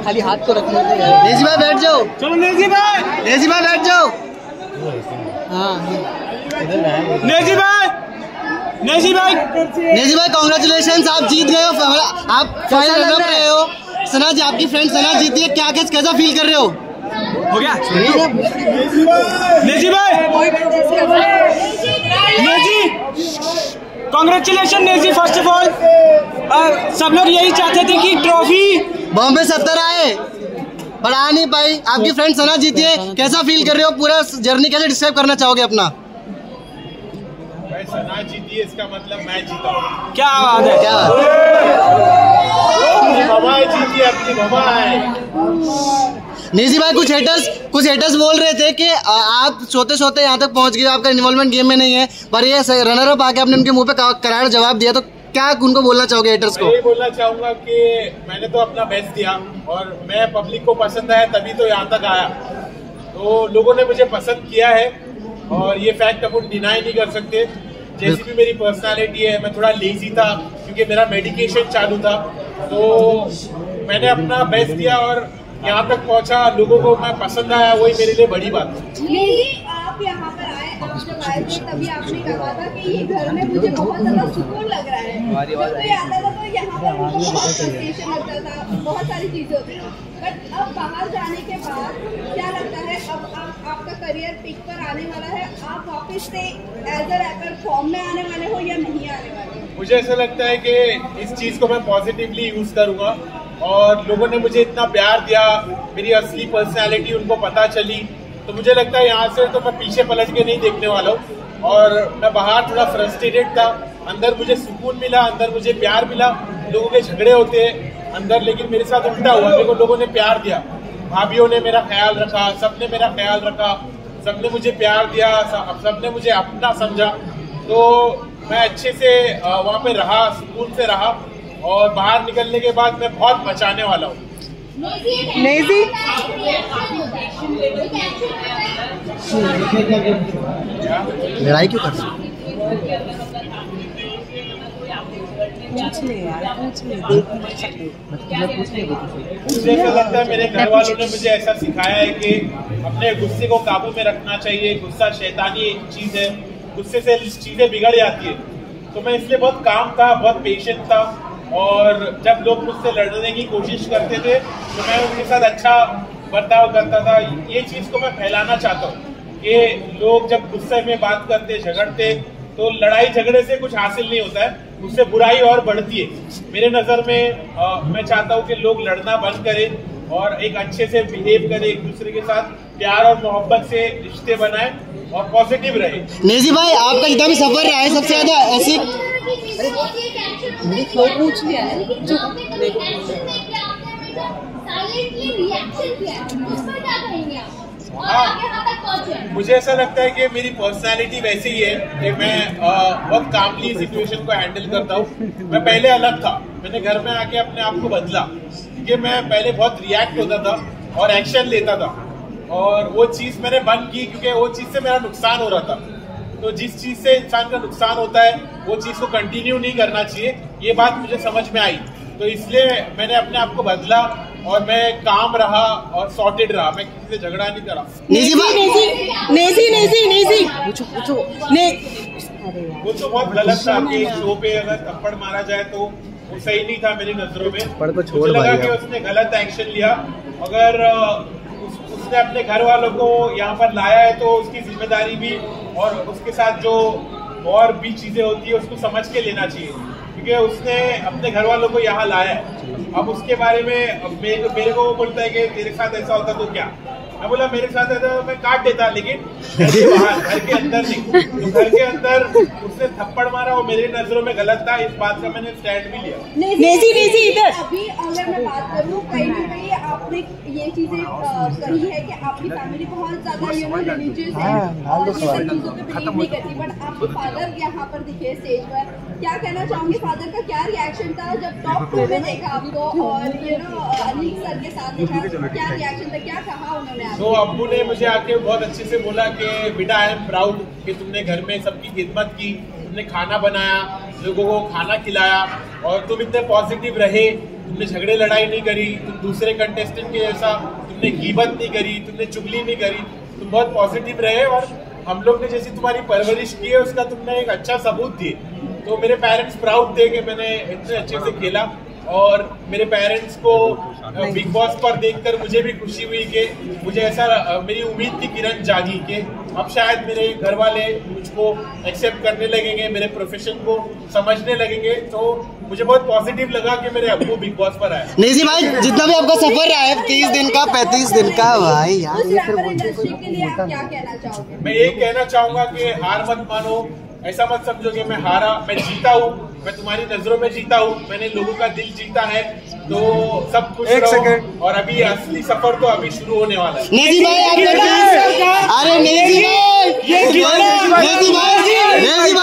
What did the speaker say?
खाली हाथ तो रखने दे। नेजी भाई बैठ जाओ। चलो नेजी भाई, नेजी भाई बैठ जाओ। हाँ नेजी भाई, नेजी भाई, नेजी भाई कांग्रेचुलेशन, आप जीत गए हो, आप फाइनल रन रहे हो। सना जी, आपकी फ्रेंड सना जीती है, क्या कैसा फील कर रहे हो? हो गया नेजी भाई, नेजी कांग्रेचुलेशन नेजी। फर्स्ट ऑफ ऑल सब लोग यही चाहते थे कि ट्रॉफी बॉम्बे 70 आए पर आ नहीं पाई। आपकी फ्रेंड सना जीती है, कैसा फील कर रहे हो? पूरा जर्नी कैसे डिस्क्राइब करना चाहोगे अपना? सना जीती है इसका मतलब मैं जीता हूँ। क्या बात है, क्या हवाएं जीती, अपनी हवाएं। नेजी भाई कुछ हेटर्स बोल रहे थे कि आप सोते सोते यहाँ तक पहुँच गए, आपका इन्वॉल्वमेंट गेम में नहीं है, पर ये रनर अप आके आपने उनके मुंह पे करार जवाब दिया, तो क्या उनको बोलना चाहोगे हेटर्स को? मैं बोलना चाहूंगा कि मैंने तो अपना बेस्ट दिया और मैं पब्लिक को पसंद आया तभी तो यहाँ तक आया। तो लोगों ने मुझे पसंद किया है और ये फैक्ट अपन डिनाई नहीं कर सकते। जैसी भी मेरी पर्सनालिटी है, मैं थोड़ा लेजी था क्योंकि मेरा मेडिकेशन चालू था, तो मैंने अपना बेस्ट दिया और यहाँ तक पहुँचा। लोगों को मैं पसंद आया, वही मेरे लिए बड़ी बात है। आप यहाँ पर आए, आप जब आए थे तभी आपने कहा था कि ये घर में मुझे बहुत ज्यादा सुकून लग रहा है। जब कोई आता था तो यहाँ पर मुझे बहुत फ्रस्ट्रेशन लगता था, बहुत सारी चीजें होती थी। बट अब बाहर जाने के बाद क्या लगता है, अब आपका करियर पीक पर आने वाला है, आप वापस से एज अ रैपर फॉर्म में आने वाले हो या नहीं आने वाले? मुझे ऐसा लगता है कि इस चीज को मैं पॉजिटिवली यूज करूंगा और लोगों ने मुझे इतना प्यार दिया, मेरी असली पर्सनैलिटी उनको पता चली, तो मुझे लगता है यहाँ से तो मैं पीछे पलट के नहीं देखने वाला हूँ। और मैं बाहर थोड़ा फ्रस्ट्रेटेड था, अंदर मुझे सुकून मिला, अंदर मुझे प्यार मिला। लोगों के झगड़े होते हैं अंदर, लेकिन मेरे साथ उल्टा हुआ, मेरे को लोगों ने प्यार दिया, भाभीियों ने मेरा ख्याल रखा, सबने मेरा ख्याल रखा, सबने मुझे प्यार दिया, सबने मुझे अपना समझा। तो मैं अच्छे से वहाँ पे रहा, सुकून से रहा और बाहर निकलने के बाद मैं बहुत बचाने वाला हूँ। नेजी लड़ाई क्यों कर रहे हो? मुझे ऐसा लगता है मेरे घर वालों ने मुझे ऐसा सिखाया है कि अपने गुस्से को काबू में रखना चाहिए। गुस्सा शैतानी चीज है, गुस्से से चीजें बिगड़ जाती है। तो मैं इसलिए बहुत काम था, बहुत पेशेंट था और जब लोग मुझसे लड़ने की कोशिश करते थे तो मैं उनके साथ अच्छा बर्ताव करता था। ये चीज को मैं फैलाना चाहता हूँ कि लोग जब गुस्से में बात करते, झगड़ते, तो लड़ाई झगड़े से कुछ हासिल नहीं होता है, उससे बुराई और बढ़ती है। मेरे नज़र में मैं चाहता हूँ कि लोग लड़ना बंद करें और एक अच्छे से बिहेव करें, एक दूसरे के साथ प्यार और मोहब्बत से रिश्ते बनाएं और पॉजिटिव रहे। नेजी भाई आपका जितना भी सफर रहा है सबसे ज्यादा ऐसी पूछ लिया है मुझे ऐसा लगता है कि मेरी पर्सनालिटी वैसी ही है कि मैं बहुत कामली सिचुएशन को हैंडल करता हूँ। मैं पहले अलग था, मैंने घर में आके अपने आप को बदला क्योंकि मैं पहले बहुत रिएक्ट होता था और एक्शन लेता था और वो चीज़ मैंने बंद की क्योंकि वो चीज़ से मेरा नुकसान हो रहा था। तो जिस चीज़ से इंसान का नुकसान होता है वो चीज़ को कंटिन्यू नहीं करना चाहिए, ये बात मुझे समझ में आई। तो इसलिए मैंने अपने आप को बदला और मैं काम रहा और सॉर्टेड रहा, मैं किसी से झगड़ा नहीं करा। नेजी वो तो बहुत गलत था कि एक शो पे अगर थप्पड़ मारा जाए तो वो सही नहीं था मेरी नजरों में। मुझे लगा कि उसने गलत एक्शन लिया। अगर उसने अपने घर वालों को यहाँ पर लाया है तो उसकी जिम्मेदारी भी और उसके साथ जो और भी चीजें होती है उसको समझ के लेना चाहिए क्योंकि उसने अपने घर वालों को यहाँ लाया है। अब उसके बारे में मेरे को वो बोलता है कि तेरे साथ ऐसा होता तो क्या, मैं बोला मेरे साथ ऐसा तो मैं काट देता, लेकिन घर के बाहर, घर के अंदर नहीं। तो घर के अंदर उसने थप्पड़ मारा, वो मेरी नजरों में गलत था, इस बात का मैंने स्टैंड भी लिया। नेजी इधर अभी अगर मैं बात करूँ, कहीं ना कहीं आपने ये चीजें कही है कि आपकी फैमिली बहुत ज्यादा रिलीजियस है और ये सब चीजों पे बिलीव नहीं करती, बट आपके फादर यहाँ पर दिखे स्टेज पर, क्या कहना चाहूंगी फादर का क्या रिएक्शन था जब टॉप 2 में देखा आपको और अनिल सर के साथ देखा, क्या रिएक्शन था, क्या कहा उन्होंने? तो अब्बू ने मुझे आके बहुत अच्छे से बोला कि बेटा आई एम प्राउड कि तुमने घर में सबकी खिदमत की, तुमने खाना बनाया, लोगों को खाना खिलाया और तुम इतने पॉजिटिव रहे, तुमने झगड़े लड़ाई नहीं करी, तुम दूसरे कंटेस्टेंट के जैसा तुमने गीबत नहीं करी, तुमने चुगली नहीं करी, तुम बहुत पॉजिटिव रहे और हम लोग ने जैसी तुम्हारी परवरिश की है उसका तुमने एक अच्छा सबूत दिए। तो मेरे पेरेंट्स प्राउड थे कि मैंने इतने अच्छे से खेला और मेरे पेरेंट्स को बिग बॉस पर देखकर मुझे भी खुशी हुई कि मुझे ऐसा मेरी उम्मीद की किरण जागी कि अब शायद मेरे घर वाले मुझको एक्सेप्ट करने लगेंगे, मेरे प्रोफेशन को समझने लगेंगे। तो मुझे बहुत पॉजिटिव लगा कि मेरे अब्बू बिग बॉस पर आए। नेजी भाई जितना भी आपका सफर रहा है 30 दिन का 35 दिन का भाई यार, उस रैपर इंडस्ट्री के लिए आप क्या कहना चाहोगे? मैं यही कहना चाहूंगा कि हार मत मानो, ऐसा मत समझो कि मैं हारा, मैं जीता हूँ, मैं तुम्हारी नजरों में जीता हूँ, मैंने लोगों का दिल जीता है। तो सब कुछ रहो और अभी असली सफर तो अभी शुरू होने वाला है। नेजी भाई अरे नेजी भाई